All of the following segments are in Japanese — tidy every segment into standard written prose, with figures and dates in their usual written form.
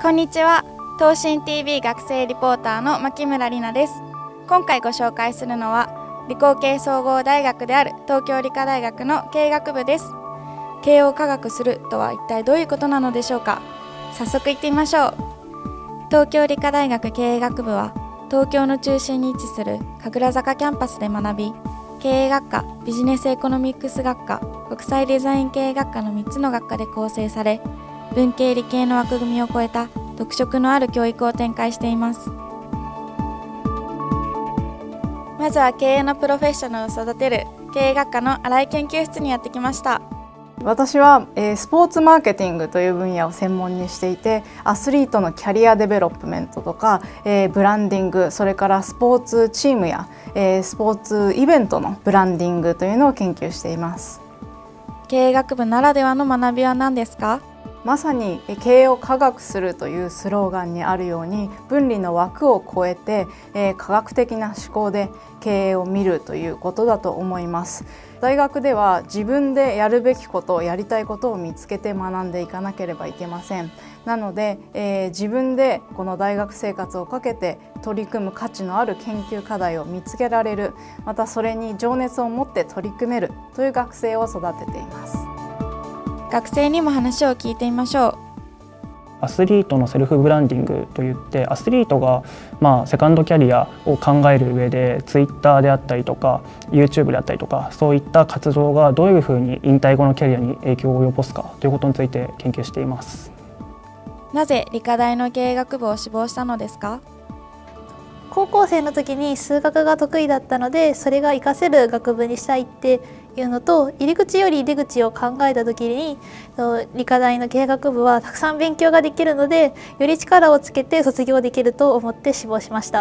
こんにちは。東進 TV 学生リポーターの牧村里奈です。今回ご紹介するのは理工系総合大学である東京理科大学の経営学部です。経営を科学するとは一体どういうことなのでしょうか。早速行ってみましょう。東京理科大学経営学部は東京の中心に位置する神楽坂キャンパスで学び、経営学科、ビジネスエコノミクス学科、国際デザイン経営学科の3つの学科で構成され、文系理系の枠組みを超えた特色のある教育を展開しています。まずは経営のプロフェッショナルを育てる経営学科の新井研究室にやってきました。 私はスポーツマーケティングという分野を専門にしていて、アスリートのキャリアデベロップメントとかブランディング、それからスポーツチームやスポーツイベントのブランディングというのを研究しています。 経営学部ならではの学びは何ですか？ まさに経営を科学するというスローガンにあるように、分離の枠を超えて科学的な思考で経営を見るということだと思います。大学では自分でやるべきこと、やりたいことを見つけて学んでいかなければいけません。なので、自分でこの大学生活をかけて取り組む価値のある研究課題を見つけられる、またそれに情熱を持って取り組めるという学生を育てています。 学生にも話を聞いてみましょう。 アスリートのセルフブランディングといって、アスリートがセカンドキャリアを考える上で Twitter であったりとか YouTube であったりとか、そういった活動がどういうふうに引退後のキャリアに影響を及ぼすかということについて研究しています。 なぜ理科大の経営学部を志望したのですか？ 高校生の時に数学が得意だったので、それが活かせる学部にしたいっていうのと、入り口より出口を考えた時に理科大の経営学部はたくさん勉強ができるので、より力をつけて卒業できると思って志望しました。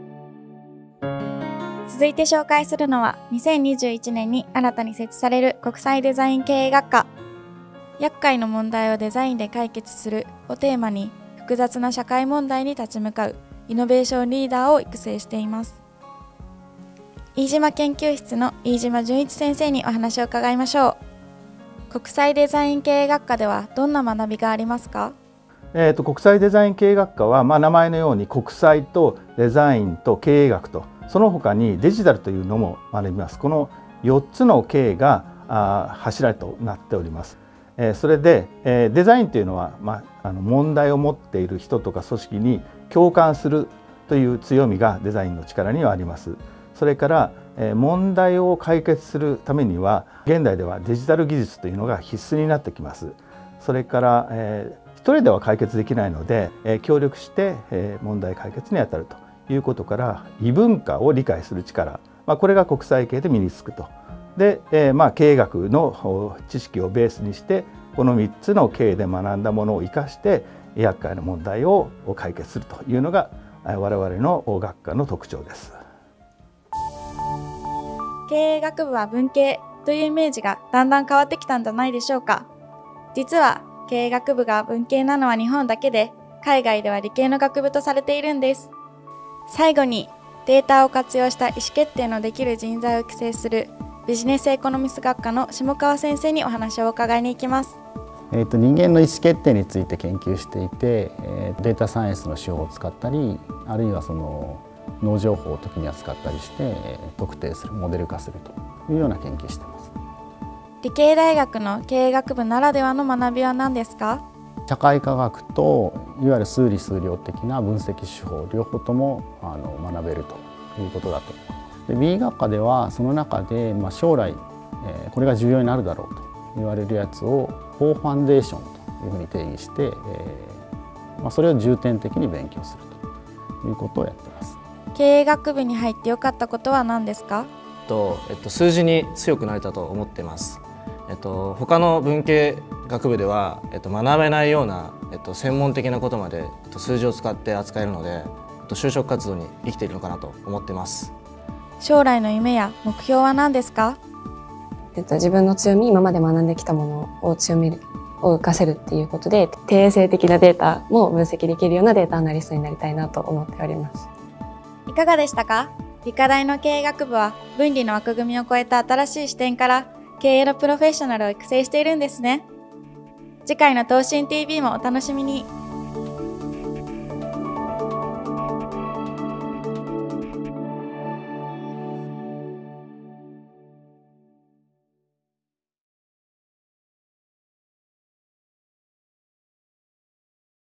続いて紹介するのは2021年に新たに設置される国際デザイン経営学科。厄介な問題をデザインで解決するをテーマに、複雑な社会問題に立ち向かうイノベーションリーダーを育成しています。飯島研究室の飯島純一先生にお話を伺いましょう。国際デザイン経営学科ではどんな学びがありますか？ 国際デザイン経営学科は、名前のように国際とデザインと経営学と、その他にデジタルというのも学びます。この4つの経営が柱となっております。それでデザインというのは、問題を持っている人とか組織に共感するという強みがデザインの力にはあります。それから問題を解決するためには、現代ではデジタル技術というのが必須になってきます。それから一人では解決できないので、協力して問題解決に当たるということから、異文化を理解する力、これが国際経営で身につくと。で、経営学の知識をベースにして、この3つの経営で学んだものを生かして厄介な問題を解決するというのが我々の学科の特徴です。 経営学部は文系というイメージがだんだん変わってきたんじゃないでしょうか。実は経営学部が文系なのは日本だけで、海外では理系の学部とされているんです。最後に、データを活用した意思決定のできる人材を育成するビジネスエコノミス学科の下川先生にお話を伺いに行きます。 人間の意思決定について研究していて、データサイエンスの手法を使ったり、あるいはその脳情報を時には使ったりして特定する、モデル化するというような研究をしています。 理系大学の経営学部ならではの学びは何ですか？ 社会科学といわゆる数理数量的な分析手法、両方とも学べるということだと思います。で B 学科ではその中で、将来、これが重要になるだろうと言われるやつを4ファンデーションというふうに定義して、それを重点的に勉強するということをやっています。 経営学部に入ってよかったことは何ですか？ 数字に強くなれたと思っています。他の文系学部では、学べないような、専門的なことまで、数字を使って扱えるので、就職活動に生きているのかなと思っています。 将来の夢や目標は何ですか？ 自分の強み、今まで学んできたものを強みを活かせるっていうことで、定性的なデータも分析できるようなデータアナリストになりたいなと思っております。 いかがでしたか？理科大の経営学部は分離の枠組みを超えた新しい視点から経営のプロフェッショナルを育成しているんですね。次回の東進 TV もお楽しみに。